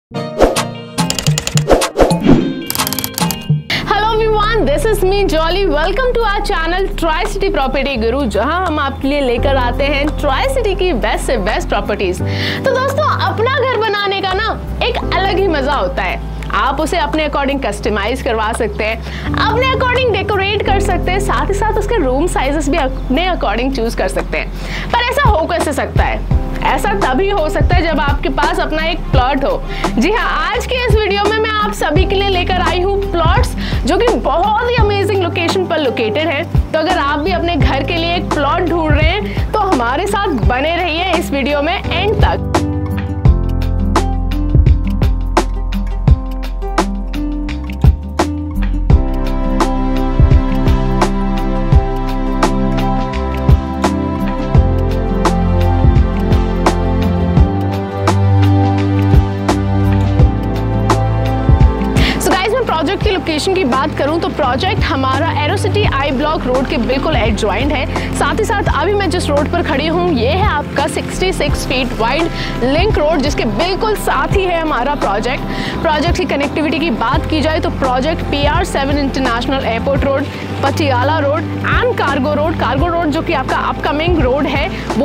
This is me Jolly. Welcome to our channel tri city property guru, जहां हम आपके लिए लेकर आते हैं ट्राई सिटी की बेस्ट से बेस्ट प्रॉपर्टीज। तो दोस्तों, अपना घर बनाने का ना एक अलग ही मजा होता है। आप उसे अपने अकॉर्डिंग कस्टमाइज करवा सकते हैं, अपने अकॉर्डिंग डेकोरेट कर सकते हैं, साथ ही साथ उसके रूम साइजेस भी अपने अकॉर्डिंग चूज कर सकते हैं। पर ऐसा हो कैसे सकता है? ऐसा तभी हो सकता है जब आपके पास अपना एक प्लॉट हो। जी हाँ, आज के इस वीडियो में मैं आप सभी के लिए लेकर आई हूँ प्लॉट्स जो कि बहुत ही अमेजिंग लोकेशन पर लोकेटेड है। तो अगर आप भी अपने घर के लिए एक प्लॉट ढूंढ रहे हैं तो हमारे साथ बने रहिए इस वीडियो में एंड तक। प्रोजेक्ट की लोकेशन की बात करूं तो प्रोजेक्ट हमारा एरोसिटी आई ब्लॉक रोड के बिल्कुल एडजॉइंट है। साथ ही साथ अभी मैं जिस रोड पर खड़ी हूं ये है आपका 66 फीट वाइड लिंक रोड, जिसके बिल्कुल साथ ही है हमारा प्रोजेक्ट की कनेक्टिविटी की बात की जाए तो project PR7 international airport road, Patiala road and cargo road जो कि आपका अपकमिंग रोड है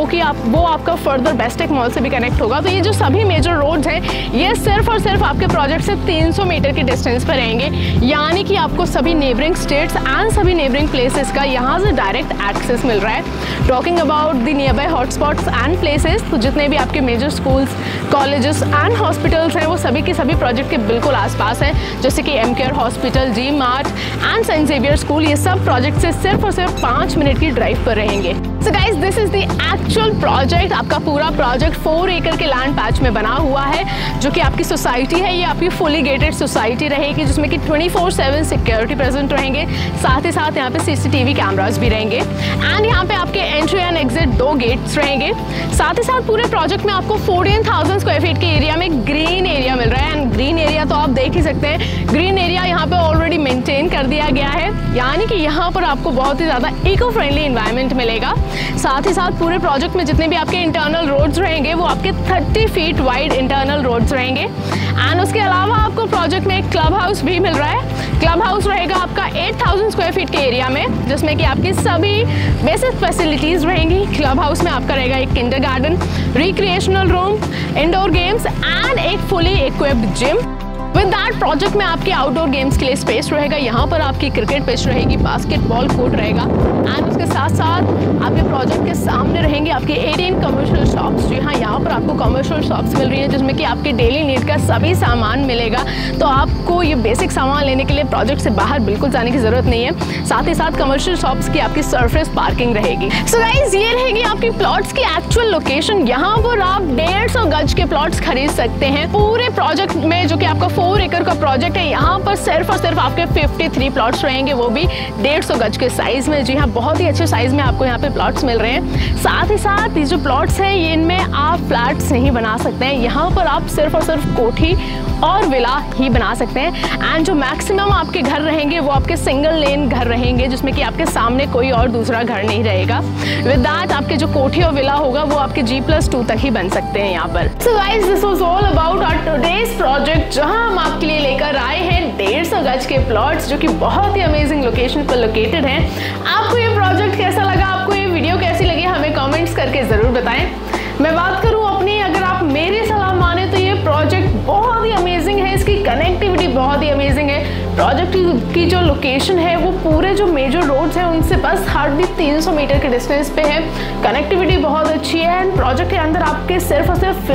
वो आपका फर्दर बेस्टेक मॉल से भी कनेक्ट होगा। तो ये जो सभी मेजर रोड्स हैं ये सिर्फ और सिर्फ आपके प्रोजेक्ट से 300 मीटर की डिस्टेंस पर रहेंगे, यानी कि आपको सभी नेबरिंग स्टेट्स एंड सभी नेबरिंग प्लेसेस का यहाँ से डायरेक्ट एक्सेस मिल रहा है। Talking about the nearby hotspots and places, तो जितने भी आपके major schools, colleges and hospitals हैं वो सभी के सभी प्रोजेक्ट के बिल्कुल आसपास है, जैसे कि MCare hospital, G mart and saint Xavier school. ये सब प्रोजेक्ट से सिर्फ और सिर्फ 5 मिनट की ड्राइव पर रहेंगे। So guys, this is the actual project. आपका पूरा प्रोजेक्ट 4 एकड़ के लैंड पैच में बना हुआ है, जो कि आपकी सोसाइटी है। ये आपकी फुली गेटेड सोसाइटी रहेगी जिसमें कि 24/7 सिक्योरिटी प्रेजेंट रहेंगे। साथ ही साथ यहाँ पे CCTV कैमरास भी रहेंगे एंड यहाँ पे आपके एंट्री एंड एग्जिट 2 गेट्स रहेंगे। साथ ही साथ पूरे प्रोजेक्ट में आपको 14,000 स्क्वायर फीट के एरिया में ग्रीन एरिया मिल रहा है। एंड ग्रीन एरिया तो आप देख ही सकते हैं, ग्रीन एरिया यहाँ पे ऑलरेडी मेंटेन कर दिया गया है, यानी कि यहाँ पर आपको बहुत ही ज़्यादा इको फ्रेंडली एनवायरनमेंट मिलेगा। साथ ही साथ पूरे प्रोजेक्ट में जितने भी आपके इंटरनल रोड्स रहेंगे वो आपके 30 फीट वाइड इंटरनल रोड्स रहेंगे। एंड उसके अलावा आपको प्रोजेक्ट में एक क्लब हाउस भी मिल रहा है। क्लब हाउस रहेगा आपका 8,000 स्क्वायर फीट के एरिया में, जिसमें कि आपकी सभी बेसिक फैसिलिटीज रहेंगी। क्लब हाउस में आपका रहेगा एक kindergarten, recreational room, indoor games and एक fully equipped gym. With that project में आपके आउटडोर गेम्स के लिए स्पेस रहेगा। यहाँ पर आपकी क्रिकेट पिच रहेगी, बास्केटबॉल कोर्ट रहेगा एंड उसके साथ साथ आपके प्रोजेक्ट के सामने रहेंगे आपके 18 कमर्शियल शॉप्स। जी हाँ, यहाँ पर आपको कमर्शियल शॉप्स मिल रही है जिसमें कि आपके डेली नीड का सभी सामान मिलेगा। तो आपको ये बेसिक सामान लेने के लिए प्रोजेक्ट से बाहर बिल्कुल जाने की जरूरत नहीं है। साथ ही साथ कमर्शियल शॉप्स की आपकी सरफेस पार्किंग रहेगी। सो गाइस, ये रहेगी आपकी प्लॉट्स की एक्चुअल लोकेशन। यहाँ पर आप 150 गज के प्लॉट्स खरीद सकते हैं। पूरे प्रोजेक्ट में जो कि आपका 4 एकड़ का प्रोजेक्ट है, यहाँ पर सिर्फ और सिर्फ आपके 53 प्लॉट्स रहेंगे, वो भी 150 गज के साइज में। जी हाँ, बहुत ही अच्छे साइज में आपको यहाँ पे प्लॉट्स मिल रहे हैं। साथ ही साथ ये जो प्लॉट्स हैं ये इनमें आप फ्लैट्स नहीं बना सकते हैं, यहाँ पर आप सिर्फ और सिर्फ कोठी और विला ही बना सकते हैं। एंड जो मैक्सिमम आपके घर रहेंगे वो आपके सिंगल लेन घर रहेंगे, जिसमें कि आपके सामने कोई और दूसरा घर नहीं रहेगा। विद दैट आपके जो कोठी और विला होगा वो आपके G+2 तक ही बन सकते हैं यहाँ पर। So guys, this was all about our today's project, जहां हम आपके लिए लेकर आए हैं 150 गज के प्लॉट्स जो कि बहुत ही अमेजिंग लोकेशन पर लोकेटेड हैं। आपको ये प्रोजेक्ट कैसा लगा, आपको ये वीडियो कैसी लगी, हमें कमेंट्स करके ज़रूर बताएं। मैं बात करूं अपनी, अगर आप मेरी सलाह माने तो ये प्रोजेक्ट बहुत ही अमेजिंग है, इसकी कनेक्टिविटी बहुत ही अमेजिंग है। प्रोजेक्ट की जो लोकेशन है वो पूरे जो मेजर रोड्स हैं उनसे बस हार्डली 300 मीटर के डिस्टेंस पे है। कनेक्टिविटी बहुत अच्छी है एंड प्रोजेक्ट के अंदर आपके सिर्फ और सिर्फ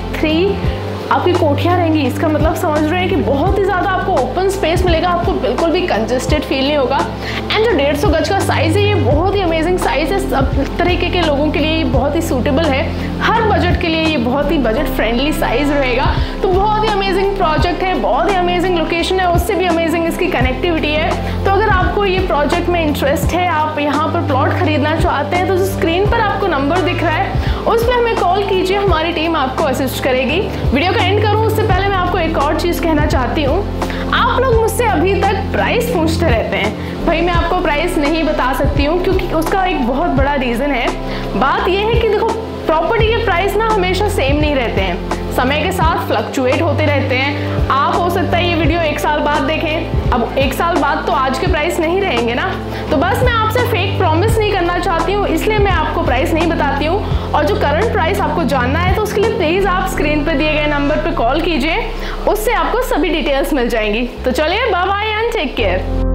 53 आपकी कोठियाँ रहेंगी। इसका मतलब समझ रहे हैं कि बहुत ही ज़्यादा आपको ओपन स्पेस मिलेगा, आपको बिल्कुल भी कंजेस्टेड फील नहीं होगा। एंड जो 150 गज का साइज़ है ये बहुत ही अमेजिंग साइज़ है, सब तरीके के लोगों के लिए ये बहुत ही सूटेबल है। हर बजट के लिए ये बहुत ही बजट फ्रेंडली साइज़ रहेगा। तो बहुत ही अमेजिंग प्रोजेक्ट है, बहुत ही अमेजिंग लोकेशन है, उससे भी अमेजिंग इसकी कनेक्टिविटी है। तो अगर आपको ये प्रोजेक्ट में इंटरेस्ट है, आप यहाँ पर प्लॉट खरीदना चाहते हैं, तो जो स्क्रीन पर आपको नंबर दिख रहा है उस पर हमें कॉल कीजिए, हमारी टीम आपको असिस्ट करेगी। वीडियो का एंड करूँ उससे पहले मैं आपको एक और चीज़ कहना चाहती हूँ। आप लोग मुझसे अभी तक प्राइस पूछते रहते हैं, भाई मैं आपको प्राइस नहीं बता सकती हूँ क्योंकि उसका एक बहुत बड़ा रीज़न है। बात यह है कि देखो, प्रॉपर्टी के प्राइस ना हमेशा सेम नहीं रहते हैं। समय के साथ फ्लक्चुएट होते रहते हैं। आप हो सकता है ये वीडियो 1 साल बाद देखें, अब 1 साल बाद तो आज के प्राइस नहीं रहेंगे ना। तो बस मैं आपसे फेक प्रॉमिस नहीं करना चाहती हूँ, इसलिए मैं आपको प्राइस नहीं बताती हूँ। और जो करंट प्राइस आपको जानना है तो उसके लिए प्लीज़ आप स्क्रीन पर दिए गए नंबर पर कॉल कीजिए, उससे आपको सभी डिटेल्स मिल जाएंगी। तो चलिए, bye bye and take care.